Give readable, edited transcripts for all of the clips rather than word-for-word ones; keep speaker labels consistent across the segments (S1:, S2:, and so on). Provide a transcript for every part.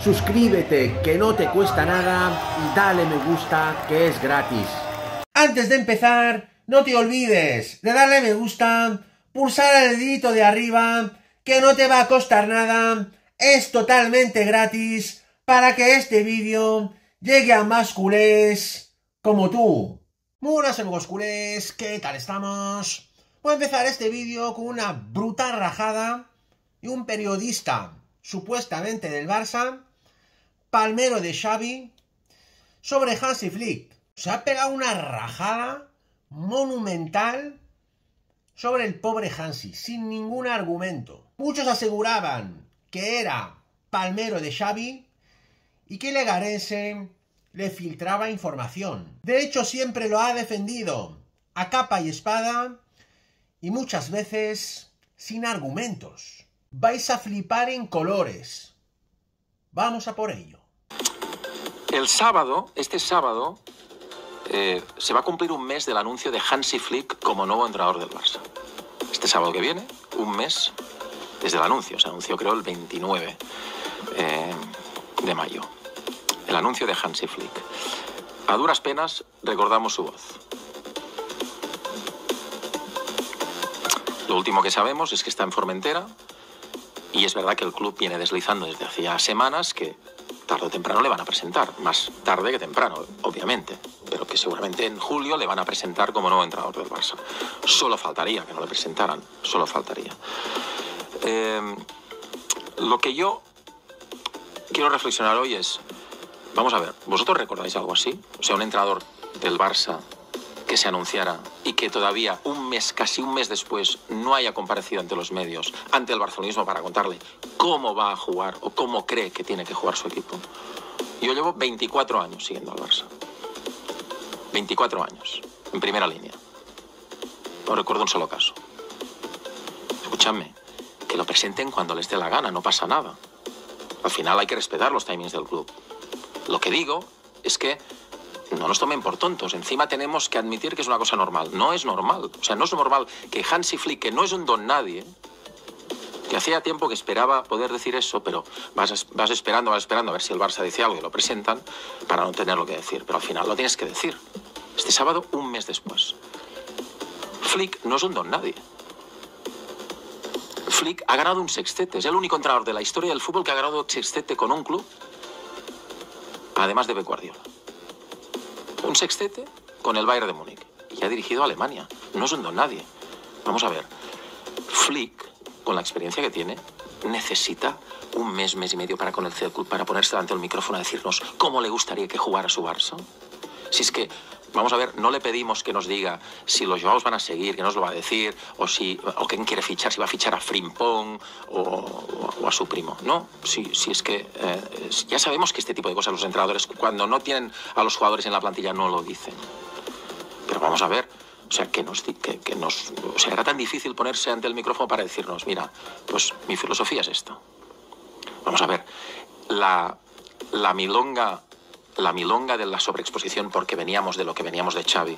S1: suscríbete, que no te cuesta nada, y dale me gusta, que es gratis. Antes de empezar, no te olvides de darle me gusta, pulsar el dedito de arriba, que no te va a costar nada, es totalmente gratis, para que este vídeo llegue a más culés como tú. Muy buenas amigos culés, ¿qué tal estamos? Voy a empezar este vídeo con una brutal rajada y un periodista supuestamente del Barça, palmero de Xavi, sobre Hansi Flick. Se ha pegado una rajada monumental sobre el pobre Hansi, sin ningún argumento. Muchos aseguraban que era palmero de Xavi y que Legarense le filtraba información. De hecho, siempre lo ha defendido a capa y espada y muchas veces sin argumentos. Vais a flipar en colores. Vamos a por ello.
S2: El sábado, este sábado, se va a cumplir un mes del anuncio de Hansi Flick como nuevo entrenador del Barça. Este sábado que viene, un mes desde el anuncio. Se anunció creo el 29 de mayo. El anuncio de Hansi Flick. A duras penas recordamos su voz. Lo último que sabemos es que está en Formentera y es verdad que el club viene deslizando desde hacía semanas que tarde o temprano le van a presentar, más tarde que temprano, obviamente, pero que seguramente en julio le van a presentar como nuevo entrenador del Barça. Solo faltaría que no le presentaran, solo faltaría. Lo que yo quiero reflexionar hoy es, vamos a ver, ¿vosotros recordáis algo así? O sea, un entrenador del Barça que se anunciara y que todavía un mes, casi un mes después, no haya comparecido ante los medios, ante el barcelonismo para contarle cómo va a jugar o cómo cree que tiene que jugar su equipo. Yo llevo 24 años siguiendo al Barça. 24 años, en primera línea. No recuerdo un solo caso. Escúchame, que lo presenten cuando les dé la gana, no pasa nada. Al final hay que respetar los timings del club. Lo que digo es que no nos tomen por tontos. Encima tenemos que admitir que es una cosa normal. No es normal. O sea, no es normal que Hansi Flick, que no es un don nadie, que hacía tiempo que esperaba poder decir eso, pero vas esperando a ver si el Barça dice algo y lo presentan para no tener lo que decir. Pero al final lo tienes que decir. Este sábado, un mes después. Flick no es un don nadie. Flick ha ganado un sextete. Es el único entrenador de la historia del fútbol que ha ganado sextete con un club, además de Pep Guardiola. Un sextete con el Bayern de Múnich. Y ha dirigido a Alemania. No es un don nadie. Vamos a ver. Flick, con la experiencia que tiene, necesita un mes, mes y medio para conocer el club, para ponerse delante del micrófono a decirnos cómo le gustaría que jugara su Barça. Si es que, vamos a ver, no le pedimos que nos diga si los Joaos van a seguir, que nos lo va a decir, o quién quiere fichar, si va a fichar a Frimpong o a su primo. No, si es que ya sabemos que este tipo de cosas los entrenadores, cuando no tienen a los jugadores en la plantilla, no lo dicen. Pero vamos a ver, o sea, o sea, era tan difícil ponerse ante el micrófono para decirnos, mira, pues mi filosofía es esta. Vamos a ver, la milonga de la sobreexposición, porque veníamos de lo que veníamos de Xavi,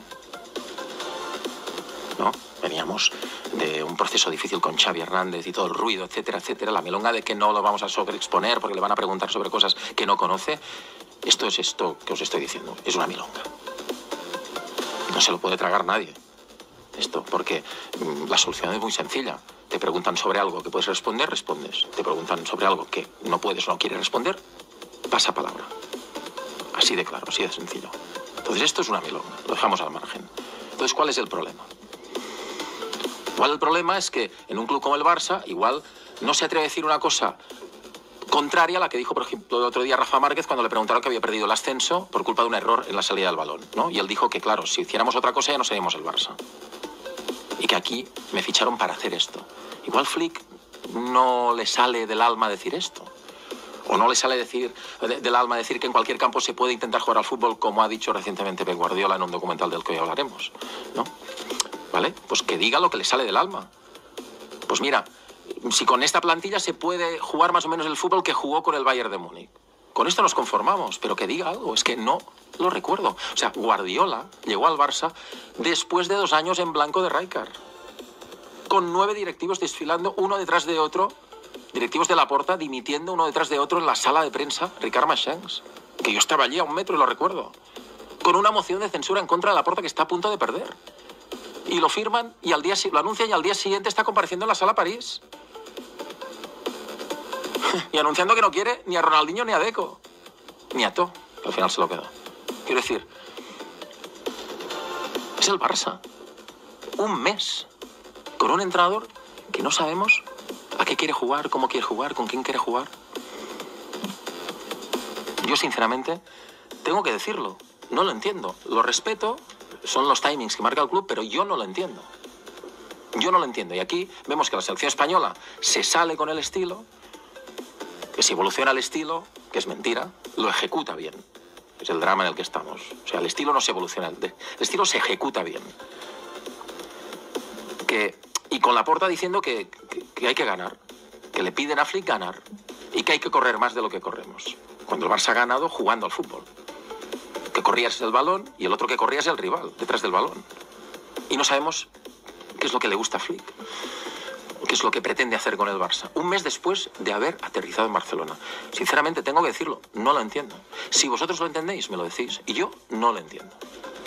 S2: ¿no? Veníamos de un proceso difícil con Xavi Hernández y todo el ruido, etcétera, etcétera. La milonga de que no lo vamos a sobreexponer porque le van a preguntar sobre cosas que no conoce. Esto es esto que os estoy diciendo. Es una milonga. No se lo puede tragar nadie. Esto, porque la solución es muy sencilla. Te preguntan sobre algo que puedes responder, respondes. Te preguntan sobre algo que no puedes o no quieres responder, pasa palabra. Así de claro, así de sencillo. Entonces esto es una milonga, lo dejamos al margen. Entonces, ¿cuál es el problema? Igual el problema es que en un club como el Barça, igual no se atreve a decir una cosa contraria a la que dijo, por ejemplo, el otro día Rafa Márquez cuando le preguntaron que había perdido el ascenso por culpa de un error en la salida del balón, ¿no? Y él dijo que, claro, si hiciéramos otra cosa ya no seríamos el Barça. Y que aquí me ficharon para hacer esto. Igual Flick no le sale del alma decir esto. O no le sale del alma decir que en cualquier campo se puede intentar jugar al fútbol, como ha dicho recientemente Pep Guardiola en un documental del que hoy hablaremos, ¿no? ¿Vale? Pues que diga lo que le sale del alma. Pues mira, si con esta plantilla se puede jugar más o menos el fútbol que jugó con el Bayern de Múnich. Con esto nos conformamos, pero que diga algo. Es que no lo recuerdo. O sea, Guardiola llegó al Barça después de 2 años en blanco de Rijkaard, con 9 directivos desfilando uno detrás de otro directivos de Laporta dimitiendo uno detrás de otro en la sala de prensa, Ricard Machencs, que yo estaba allí a 1 metro y lo recuerdo, con una moción de censura en contra de Laporta que está a punto de perder. Y lo firman y lo anuncian y al día siguiente está compareciendo en la sala París. Y anunciando que no quiere ni a Ronaldinho ni a Deco, ni a To, que al final se lo quedó. Quiero decir, es el Barça. 1 mes con un entrenador que no sabemos a qué quiere jugar, cómo quiere jugar, con quién quiere jugar. Yo, sinceramente, tengo que decirlo, no lo entiendo. Lo respeto, son los timings que marca el club, pero yo no lo entiendo. Yo no lo entiendo. Y aquí vemos que la selección española se sale con el estilo, que si evoluciona el estilo, que es mentira, lo ejecuta bien. Es el drama en el que estamos. O sea, el estilo no se evoluciona, el estilo se ejecuta bien. Y con Laporta diciendo que hay que ganar, que le piden a Flick ganar y que hay que correr más de lo que corremos. Cuando el Barça ha ganado jugando al fútbol. Que corrías el balón y el otro que corría es el rival, detrás del balón. Y no sabemos qué es lo que le gusta a Flick, qué es lo que pretende hacer con el Barça. 1 mes después de haber aterrizado en Barcelona. Sinceramente, tengo que decirlo, no lo entiendo. Si vosotros lo entendéis, me lo decís. Y yo no lo entiendo.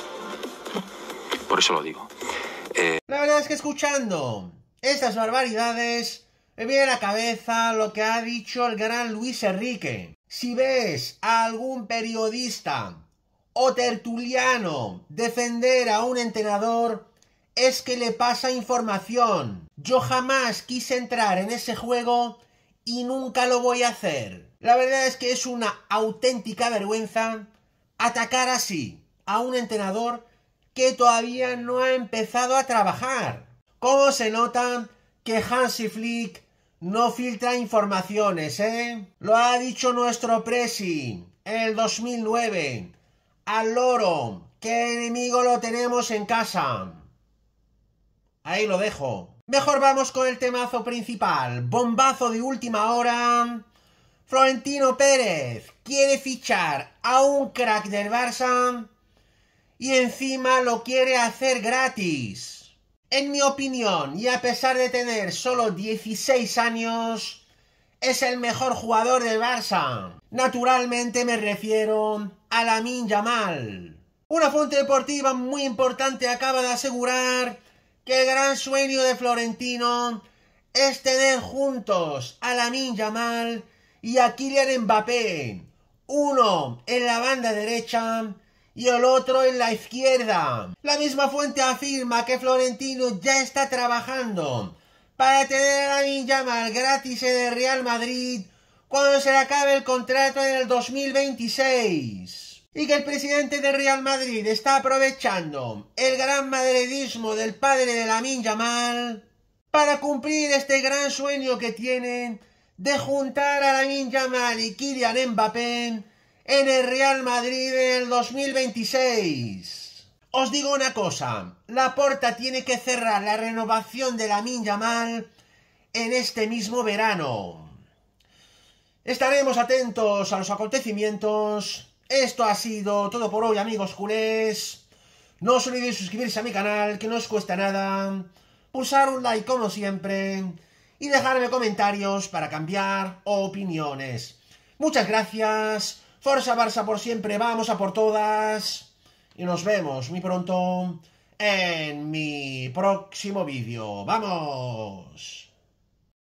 S2: Por eso lo digo.
S1: La verdad es que escuchando estas barbaridades me viene a la cabeza lo que ha dicho el gran Luis Enrique. Si ves a algún periodista o tertuliano defender a un entrenador, es que le pasa información. Yo jamás quise entrar en ese juego y nunca lo voy a hacer. La verdad es que es una auténtica vergüenza atacar así a un entrenador que todavía no ha empezado a trabajar. ¿Cómo se nota que Hansi Flick no filtra informaciones, Lo ha dicho nuestro presi en el 2009. Al loro, ¿qué enemigo lo tenemos en casa? Ahí lo dejo. Mejor vamos con el temazo principal. Bombazo de última hora. Florentino Pérez quiere fichar a un crack del Barça y encima lo quiere hacer gratis. En mi opinión, y a pesar de tener solo 16 años, es el mejor jugador del Barça. Naturalmente me refiero a Lamine Yamal. Una fuente deportiva muy importante acaba de asegurar que el gran sueño de Florentino es tener juntos a Lamine Yamal y a Kylian Mbappé, uno en la banda derecha y el otro en la izquierda. La misma fuente afirma que Florentino ya está trabajando para tener a Lamine Yamal gratis en el Real Madrid cuando se le acabe el contrato en el 2026. Y que el presidente del Real Madrid está aprovechando el gran madridismo del padre de Lamine Yamal para cumplir este gran sueño que tienen de juntar a Lamine Yamal y Kylian Mbappé en el Real Madrid en el 2026. Os digo una cosa, Laporta tiene que cerrar la renovación de Lamine Yamal en este mismo verano. Estaremos atentos a los acontecimientos. Esto ha sido todo por hoy, amigos culés. No os olvidéis suscribirse a mi canal, que no os cuesta nada. Pulsar un like como siempre y dejarme comentarios para cambiar opiniones. Muchas gracias. Forza Barça por siempre, vamos a por todas. Y nos vemos muy pronto en mi próximo vídeo. ¡Vamos!